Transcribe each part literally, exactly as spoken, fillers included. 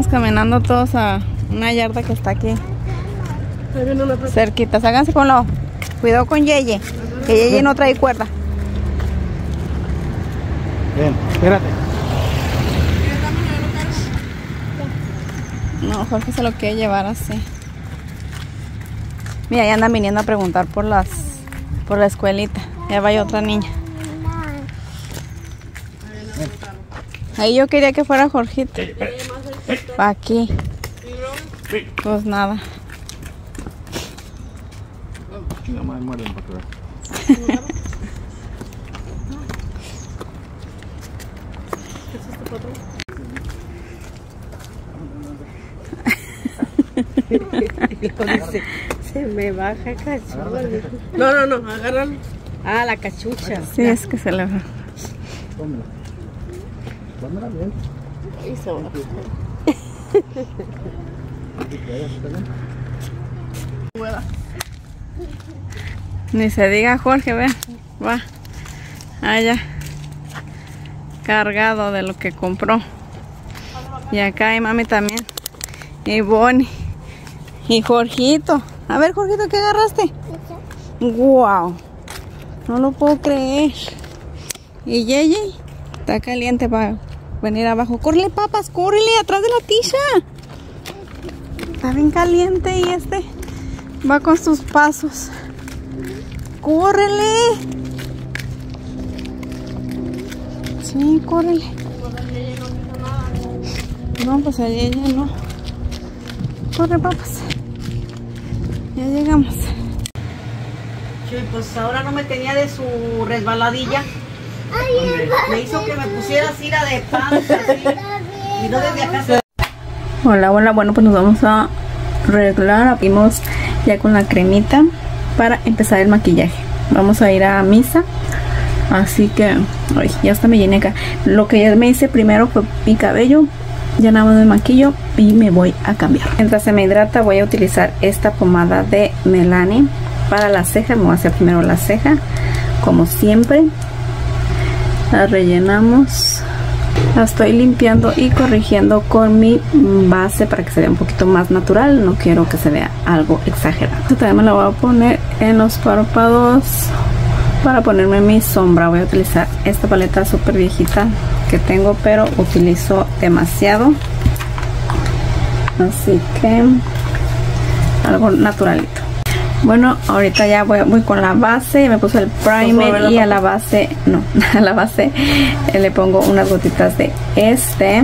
caminando todos a una yarda que está aquí cerquita. Háganse con lo. Cuidado con Yeye, que Yeye no trae cuerda. Bien, espérate. No, Jorge se lo quiere llevar así. Mira, ya andan viniendo a preguntar por las por la escuelita. Ya vaya otra niña. Ahí yo quería que fuera Jorgito. Pa' aquí. Pues nada. Dice, se me baja cachucha. No, no, no, agárralo. Ah, la cachucha. Sí, es que se le va. Pónmela. Pónmela bien. Eso. Ni se diga Jorge, ve. Va. Allá. Cargado de lo que compró. Y acá hay mami también. Y Bonnie. Y Jorgito. A ver, Jorgito, ¿qué agarraste? Wow. No lo puedo creer. Y Yeye está caliente para venir abajo. Córrele, papas, córrele atrás de la tisha. Está bien caliente y este va con sus pasos. ¡Córrele! Sí, córrele. No, pues a Yeye no. Corre, papas. Ya llegamos. Sí, pues ahora no me tenía de su resbaladilla. Me hizo que me pusiera cira de panza, así. Y no desde acá se... Hola, hola, bueno, pues nos vamos a arreglar. Abrimos ya con la cremita para empezar el maquillaje. Vamos a ir a misa. Así que, ay, ya hasta me llené acá. Lo que ya me hice primero fue mi cabello. Ya nada más me maquillo y me voy a cambiar. Mientras se me hidrata voy a utilizar esta pomada de Melanie para la ceja. Me voy a hacer primero la ceja, como siempre. La rellenamos. La estoy limpiando y corrigiendo con mi base para que se vea un poquito más natural. No quiero que se vea algo exagerado. Esta también me la voy a poner en los párpados para ponerme mi sombra. Voy a utilizar esta paleta súper viejita que tengo, pero utilizo demasiado. Así que algo naturalito. Bueno, ahorita ya voy, voy con la base. Me puse el primer y a la base, no, a la base le pongo unas gotitas de este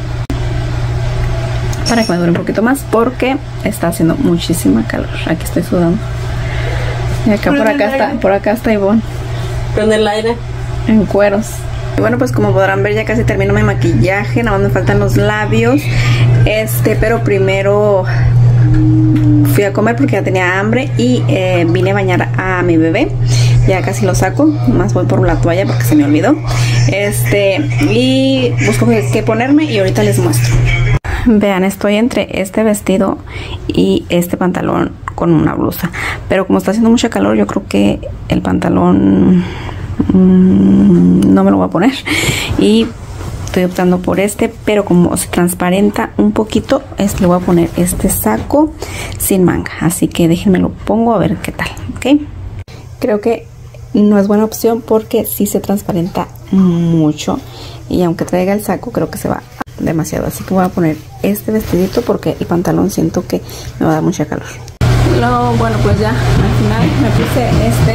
para que me dure un poquito más porque está haciendo muchísima calor. Aquí estoy sudando. Y acá por acá está, por acá está Ivonne. Prende el aire. En cueros. Y bueno, pues como podrán ver ya casi termino mi maquillaje. Nada más me faltan los labios. Este, pero primero fui a comer porque ya tenía hambre y eh, vine a bañar a mi bebé. Ya casi lo saco, más voy por la toalla porque se me olvidó. Este, y busco qué ponerme y ahorita les muestro. Vean, estoy entre este vestido y este pantalón con una blusa, pero como está haciendo mucha calor yo creo que el pantalón mmm, no me lo voy a poner y estoy optando por este, pero como se transparenta un poquito, es, le voy a poner este saco sin manga, así que déjenme lo pongo a ver qué tal, ¿ok? Creo que no es buena opción porque sí se transparenta mucho y aunque traiga el saco creo que se va demasiado, así que voy a poner este vestidito porque el pantalón siento que me va a dar mucha calor. Lo, bueno, pues ya al final me puse este,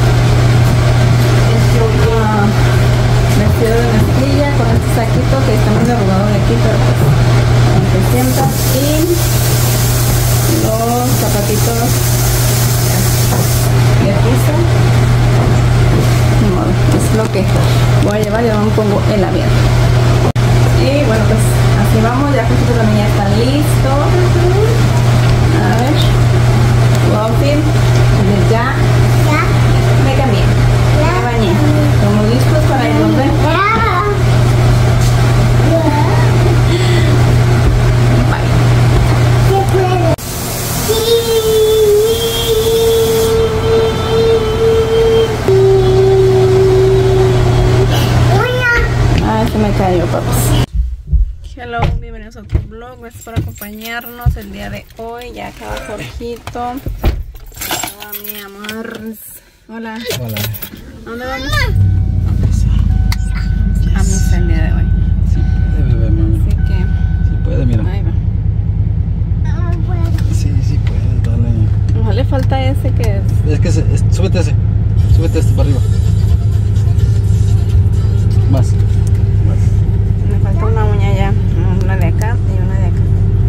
este uh, vestido de mezclilla con este saquito que está muy arrugado de aquí, pero pues aunque sienta, y los zapatitos de piso. No, es lo que voy a llevar y ahora me pongo el labial. Y bueno, pues así vamos, ya justo también ya está listo. A ver, outfit, ya, ya, me cambié, ya me bañé, estamos listos para irnos a ver. Bye. Ah, se me cayó, papas. Hello, bienvenidos bienvenidos a otro vlog. Gracias por acompañarnos el día de hoy. Ya acaba Jorgito. Hola, mi amor. Hola. Hola. ¿A dónde vamos? A misa. A misa el día de hoy. Sí puede, bebé, mami. Así que... Sí puede, mira. Ahí va. Sí, sí puede, dale. No le falta ese que es... Es que se, es, súbete ese. Súbete este para arriba. Más. Más. Me falta una uña ya. Una de acá y una de acá.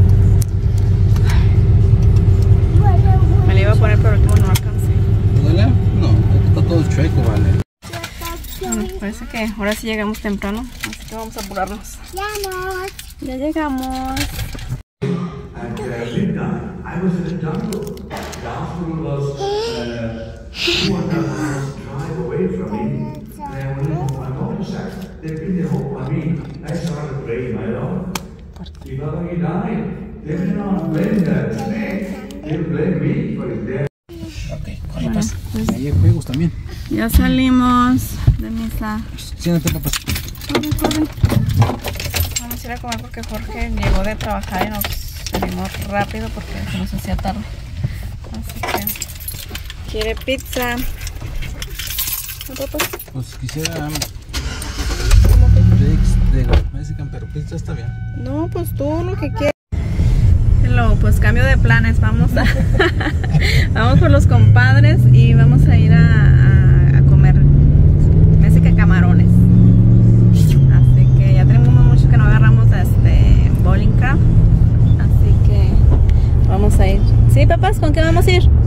Me la iba a poner pero como no alcancé. ¿Duele? No, está todo chueco, vale. Bueno, parece que ahora sí llegamos temprano. Así que vamos a apurarnos. Ya llegamos. At uh, midnight, I was in the jungle. The hospital was uh, two and a half miles drive away from me. And when I my motorcycle, they've been there all, I mean, I started praying my Lord. If I died, they will not blame the snake. They'll blame me for his death. Ok, corre, pues. Ahí hay juegos también. Ya salimos de misa. Siéntate, papá. Corre, corre. Vamos a ir a comer porque Jorge llegó de trabajar y nos salimos rápido porque se nos hacía tarde. Así que quiere pizza. ¿No, papá? Pues quisiera ¿Cómo que? steaks de Mexican, pero pizza está bien. No, pues tú lo que quieras. Hello, pues cambio de planes. Vamos a vamos por los compadres y vamos a ir a, a, a comer. Me hace que camarones. Así que ya tenemos mucho que no agarramos este bowling craft. Así que vamos a ir. ¿Sí, papás? ¿Con qué vamos a ir?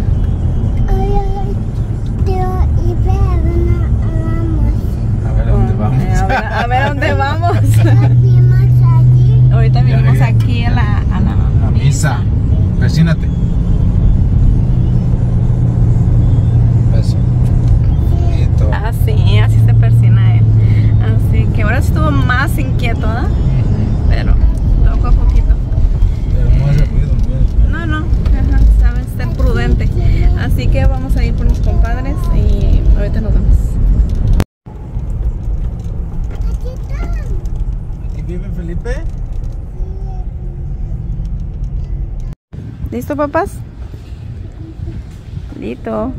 A ver a dónde vamos. Eh, a, ver, a ver a dónde vamos. Ahorita vinimos aquí a la, a la A misa. Persínate. Eso. Bonito. Ah, sí, así se persina él. Así que ahora estuvo más inquieto, ¿no? Pero poco a poquito. Pero no hace ruido, no. No, no, ajá, sabes ser prudente. Así que vamos a ir por mis compadres y ahorita nos vemos. ¿Aquí vive Felipe? ¿Listo, papás? Listo.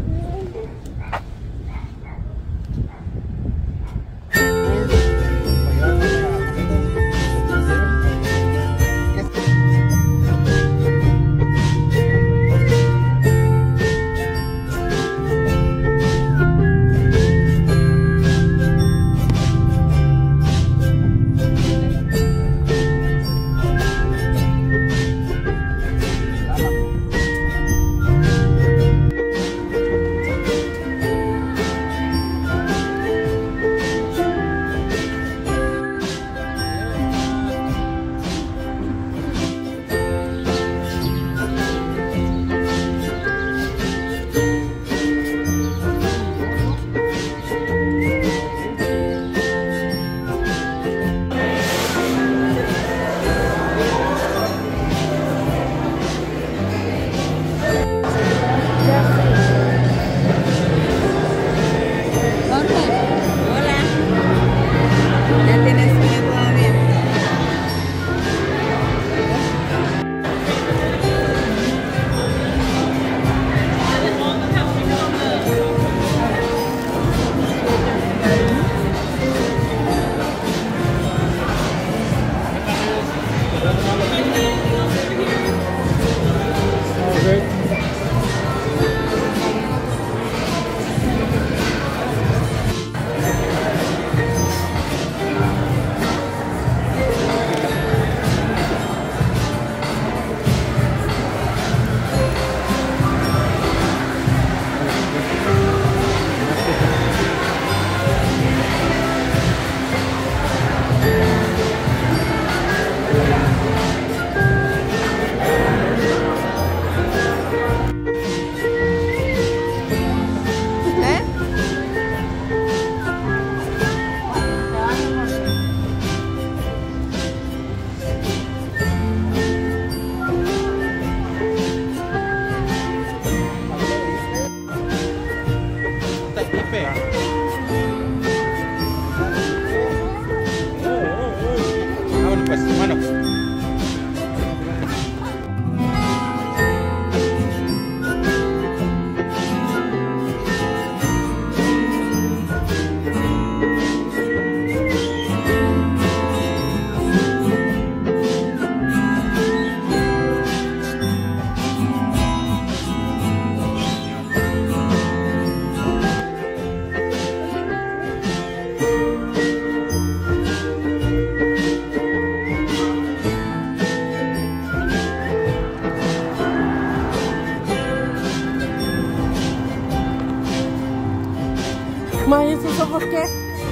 Ma, ¿y esos ojos qué?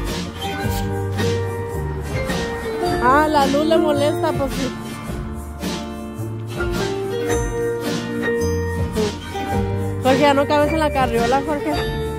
Ah, la luz le molesta, pues sí. Jorge, ya no cabes en la carriola, Jorge.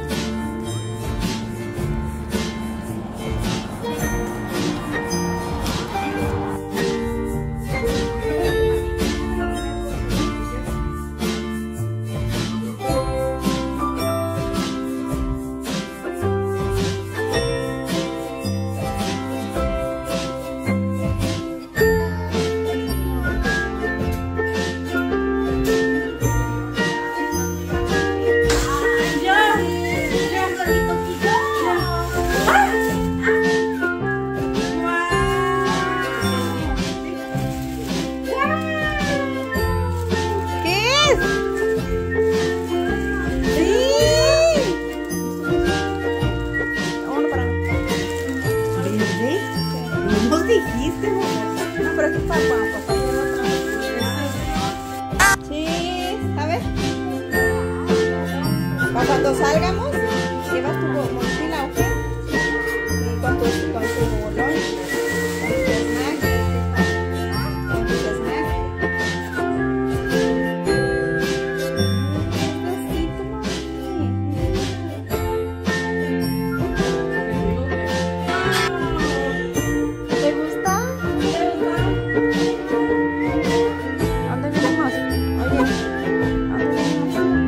Cuando salgamos, llevas tu mochila, ¿ok? Y con tu, con tu lunch, con tu snack, con tu snack. ¿Te gusta? ¿Dónde venimos? Oye, ¿dónde venimos?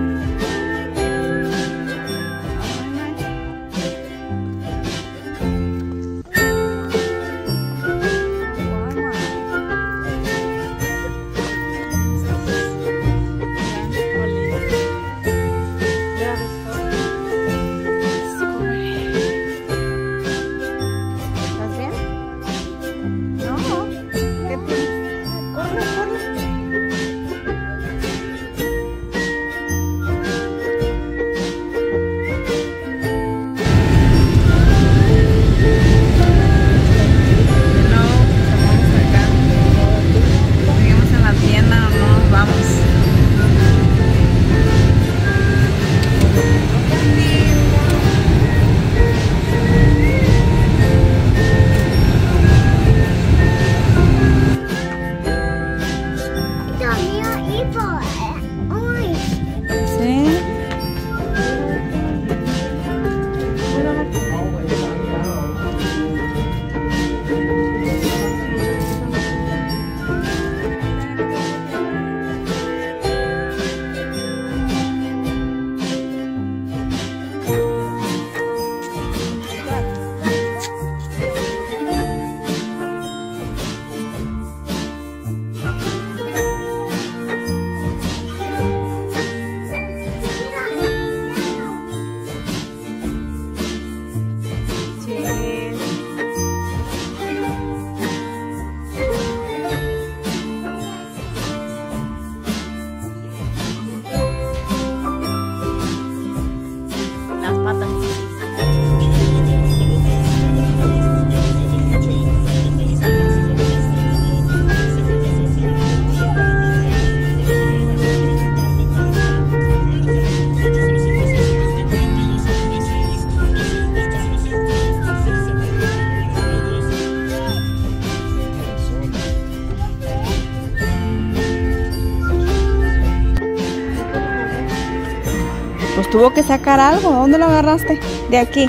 Pues tuvo que sacar algo. ¿Dónde lo agarraste? De aquí.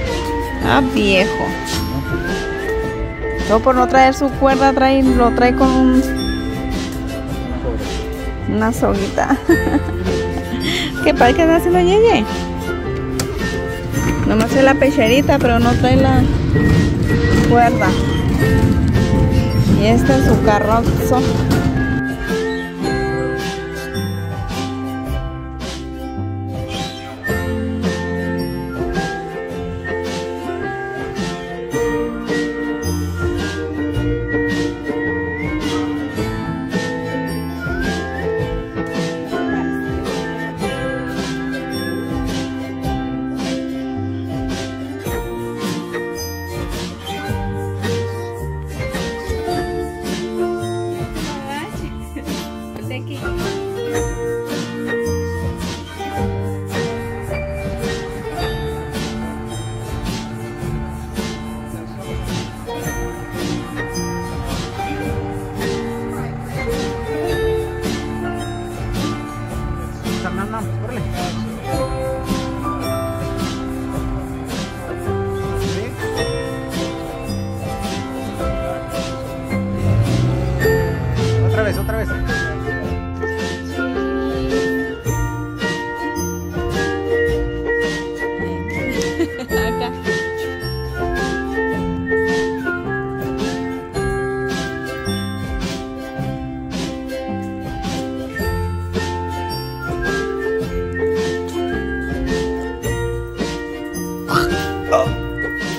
Ah, viejo. Todo por no traer su cuerda, trae, lo trae con un, una soguita. ¿Qué padre que está haciendo Yeye? Nomás trae la pecherita, pero no trae la cuerda. Y este es su carrozo.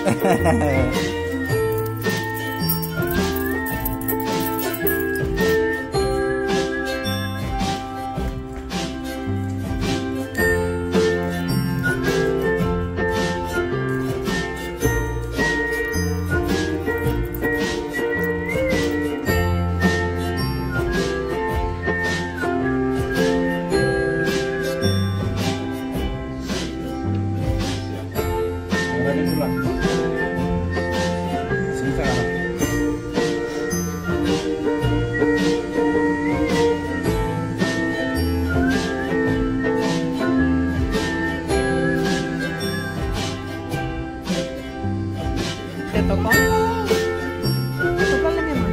¿Te tocó? Tócale, mi amor.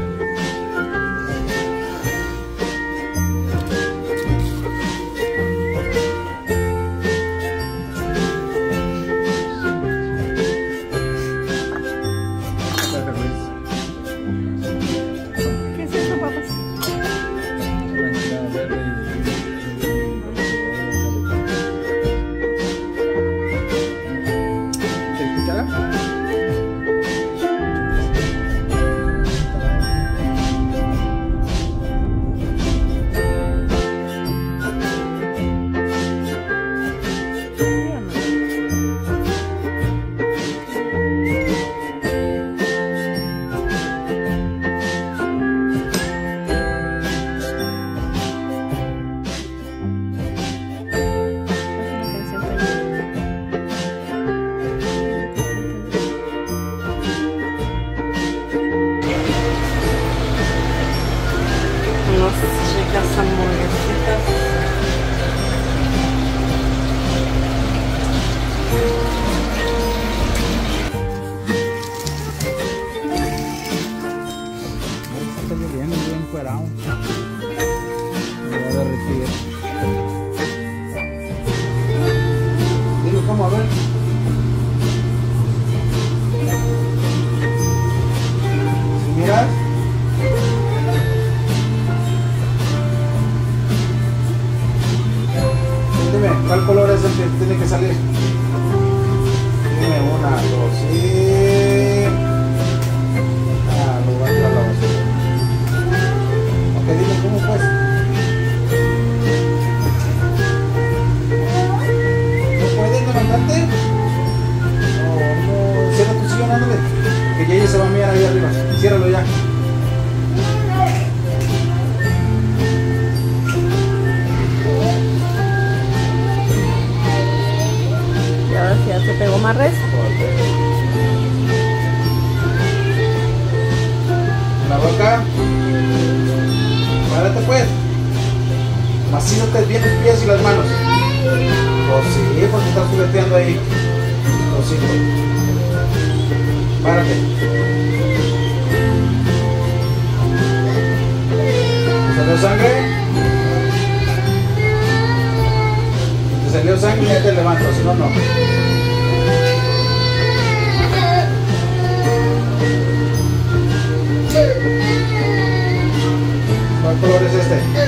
¿Qué es eso, papas? ¿Te escuchará? Unas ricas hamburguesitas. Está lloviendo, yo encuerado. Me voy a derretir. Dime cómo, a ver. ¿Sí miras? Dime, ¿cuál color es el que tiene que salir? Dime, una, dos, y... Ah, lo voy a tirar a la basura. Ok, dime, ¿cómo pues? ¿No puedes levantarte? No, no, cierra tu sillón, ándale. Que ya ella se va a mirar ahí arriba. Ciérralo ya. Y ahora sí ya se pegó más res. La boca. Párate pues. Macízate bien los pies y las manos. Pues sí, porque estás jugueteando ahí. Cosito. Párate. ¿Te salió sangre? Si te salió sangre ya te levanto, si no, no. ¿Cuál color es este?